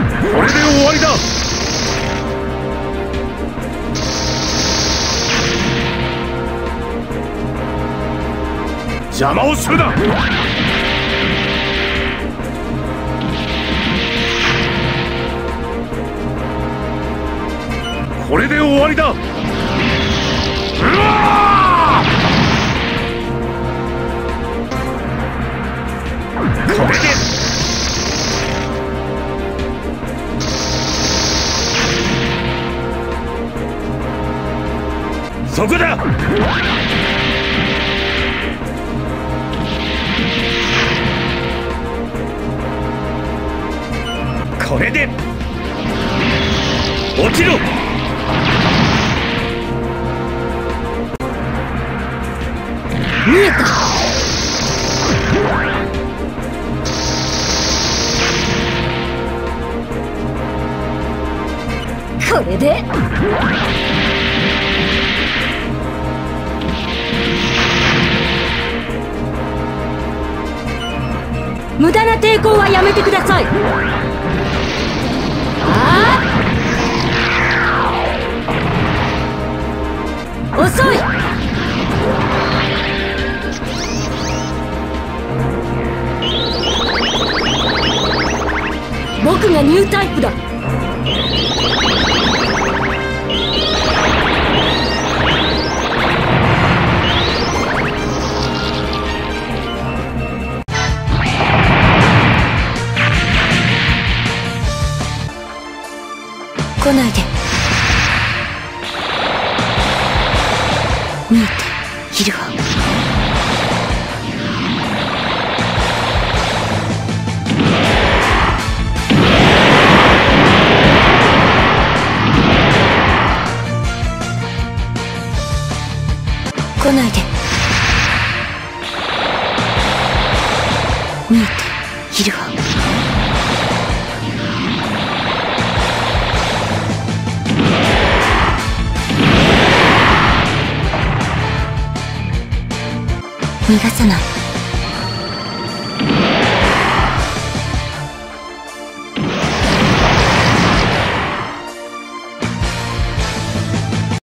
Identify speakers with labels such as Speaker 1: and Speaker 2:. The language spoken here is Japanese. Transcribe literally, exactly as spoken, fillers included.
Speaker 1: これで終わりだ。邪魔をするな。これで終わりだ。うわー！これでそこだ。これで落ちろ。見えた。これで無駄な抵抗はやめてください。ああ、遅い。僕がニュータイプだ。来ないで。見えているわ。来ないで。見えているわ。逃がさない。